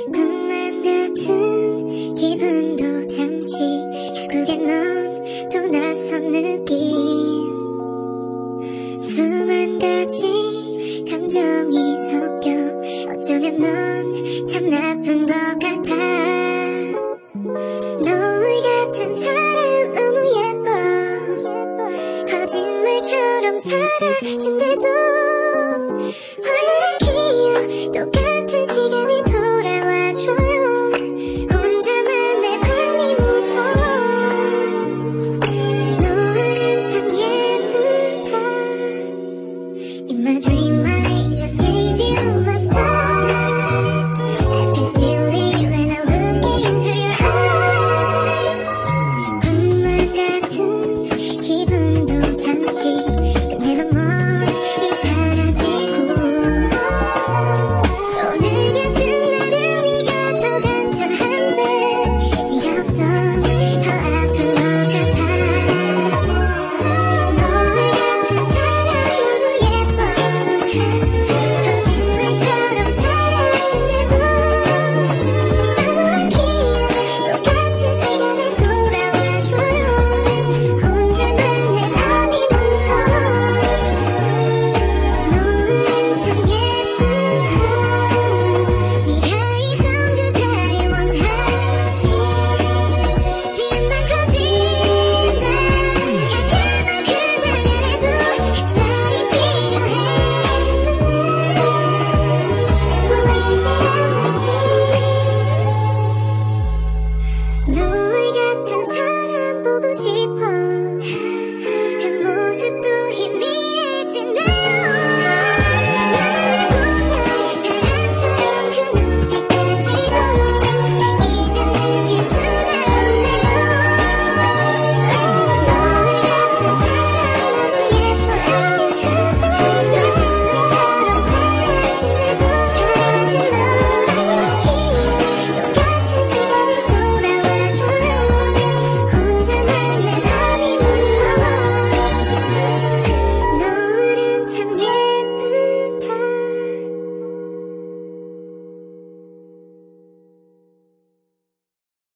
꿈만 같은 기분도 잠시 결국엔 넌 또 낯선 느낌 수만 가지 감정이 섞여 어쩌면 넌 참 나쁜 것 같아 노을 같은 사람 너무 예뻐 거짓말처럼 사라진대도